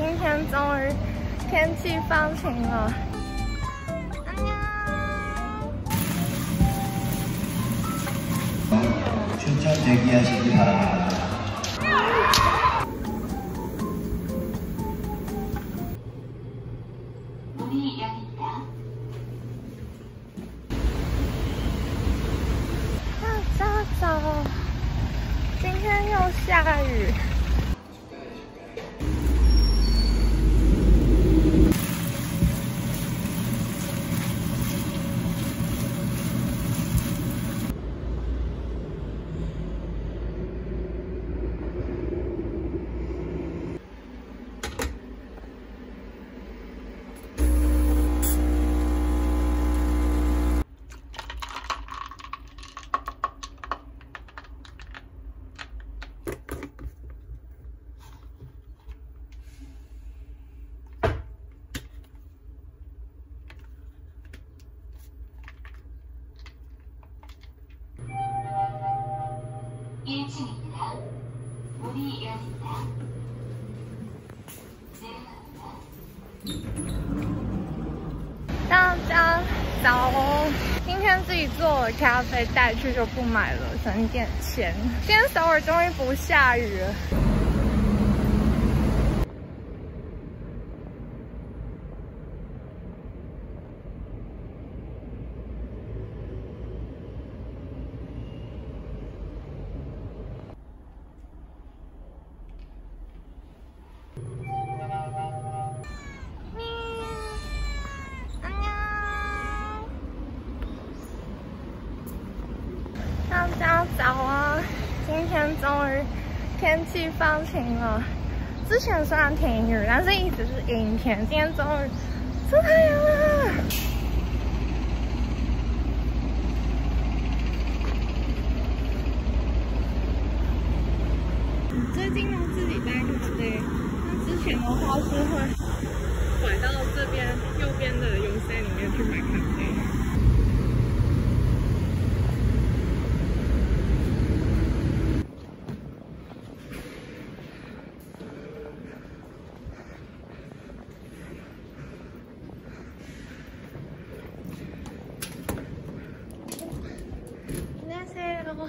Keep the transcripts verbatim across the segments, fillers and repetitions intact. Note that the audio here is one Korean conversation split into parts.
今天终于天气放晴了。 춘천 대기하시기 바랍니다. 문이 열립니다. 啊，早早，今天又下雨。 일 층입니다. 문이 열립니다. 내려갑니다. 大家早哦！今天自己做的咖啡带去就不买了，省一点钱。今天首尔终于不下雨了。 大家早啊！今天终于天气放晴了。之前虽然停雨，但是一直是阴天。今天终于出太阳了。最近呢自己带咖啡，那之前的话是会拐到这边右边的油塞里面去买咖啡。 안녕하세요.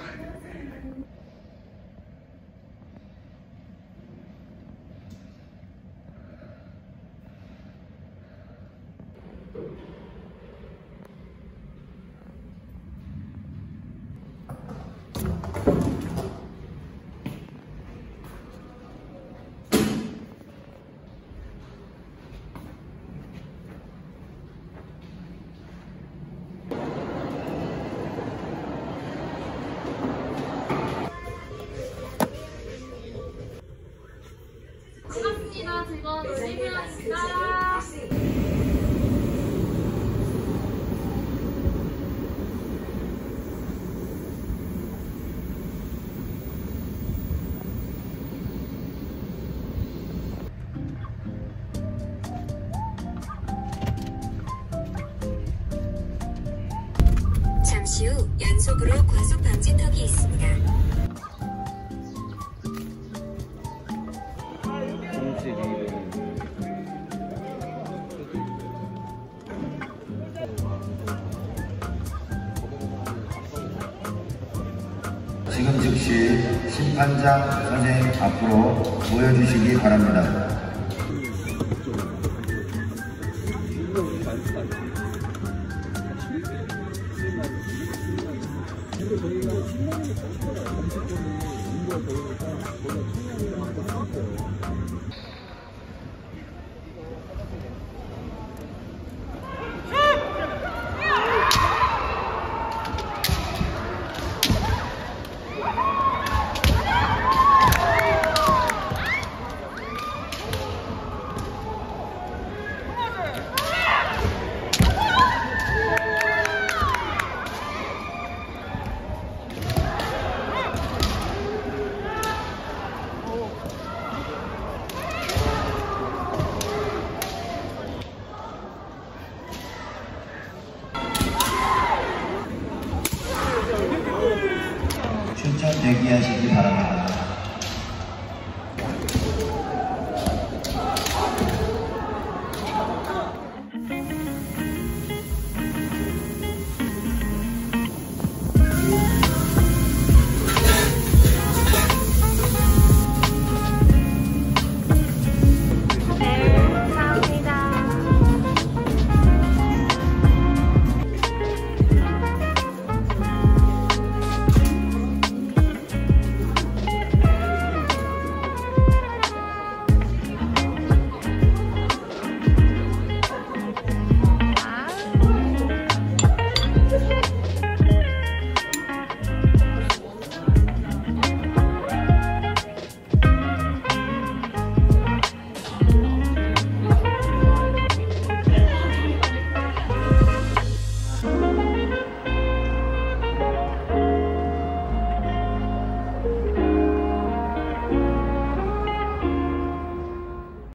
반갑습니다. 즐거운 놀이미화입니다. 잠시 후 연속으로 과속 방지턱이 있습니다. 지금 즉시 심판장 선생님 앞으로 모여주시기 바랍니다.